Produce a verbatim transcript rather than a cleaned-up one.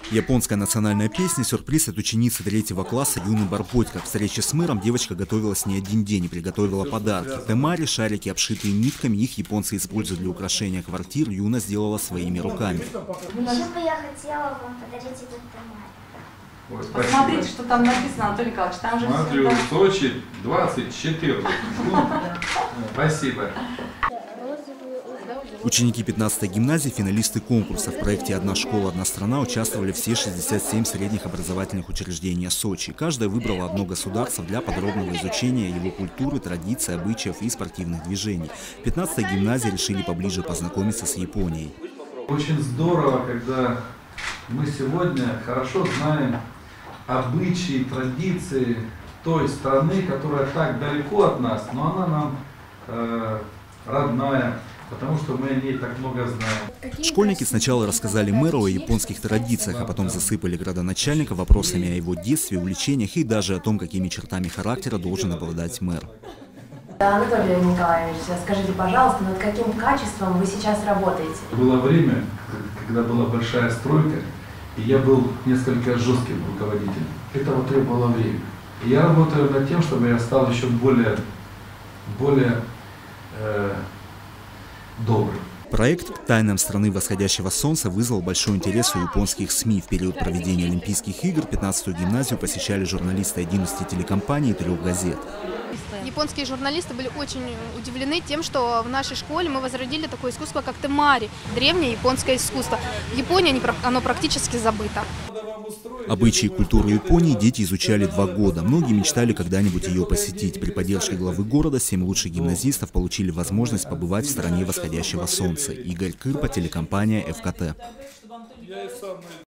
Японская национальная песня – сюрприз от ученицы третьего класса Юны Барботько. К встрече с мэром девочка готовилась не один день и приготовила подарки. Темари, шарики, обшитые нитками, их японцы используют для украшения квартир, Юна сделала своими руками. Еще бы я хотела вам подарить этот темарь. Ой, посмотрите, что там написано, Анатолий Николаевич. Там же Смотрю, все, в Сочи двадцать четырнадцать. Спасибо. Ученики пятнадцатой гимназии, финалисты конкурса. В проекте «Одна школа, одна страна» участвовали все шестьдесят семь средних образовательных учреждений Сочи. Каждая выбрала одно государство для подробного изучения его культуры, традиций, обычаев и спортивных движений. В пятнадцатой гимназии решили поближе познакомиться с Японией. Очень здорово, когда мы сегодня хорошо знаем обычаи, традиции той страны, которая так далеко от нас, но она нам э, родная. Потому что мы о ней так много знаем. Школьники сначала рассказали мэру о японских традициях, а потом засыпали градоначальника вопросами о его детстве, увлечениях и даже о том, какими чертами характера должен обладать мэр. Анатолий Николаевич, скажите, пожалуйста, над каким качеством вы сейчас работаете? Было время, когда была большая стройка, и я был несколько жестким руководителем. Этого требовало время. И я работаю над тем, чтобы я стал еще более, более э, добрым. Проект «Тайнам страны восходящего солнца» вызвал большой интерес у японских СМИ. В период проведения Олимпийских игр пятнадцатую гимназию посещали журналисты одиннадцати телекомпаний и трех газет. Японские журналисты были очень удивлены тем, что в нашей школе мы возродили такое искусство, как темари, древнее японское искусство. В Японии оно практически забыто. Обычаи и культуру Японии дети изучали два года. Многие мечтали когда-нибудь ее посетить. При поддержке главы города семь лучших гимназистов получили возможность побывать в стране восходящего солнца. Игорь Кырпа, телекомпания эф ка тэ.